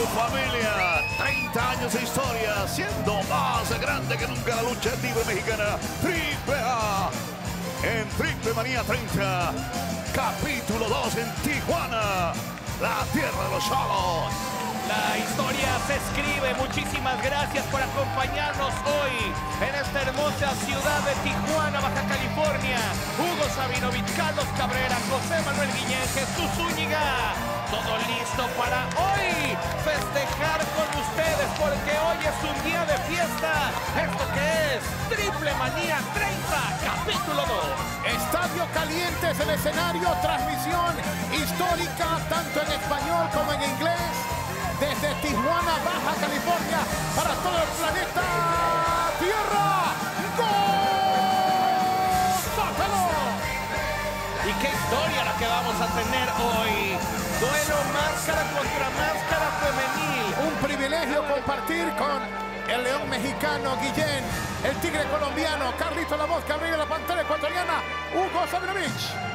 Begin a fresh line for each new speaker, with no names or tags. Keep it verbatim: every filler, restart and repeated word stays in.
familia. treinta años de historia, siendo más grande que nunca la lucha libre mexicana. Triple A. En Triple Manía treinta, capítulo dos en Tijuana, la tierra de los Cholos.
La historia se escribe. Muchísimas gracias por acompañarnos hoy en esta hermosa ciudad de Tijuana, Baja California. Hugo Sabinovich, Carlos Cabrera, José Manuel Guillén, Jesús Zúñiga. Todo listo para hoy festejar con ustedes, porque hoy es un día de fiesta. ¿Esto qué es? Triple Manía treinta, capítulo dos.
Estadio caliente es el escenario, transmisión histórica tanto en español como en inglés. Desde Tijuana, Baja California, para todo el planeta Tierra. ¡Gózatelo!
Y qué historia la que vamos a tener hoy. Duelo máscara contra máscara femenil.
Un privilegio compartir con el león mexicano Guillén, el tigre colombiano Carlito La Voz, que abriga la pantera ecuatoriana, Hugo Sabinovich.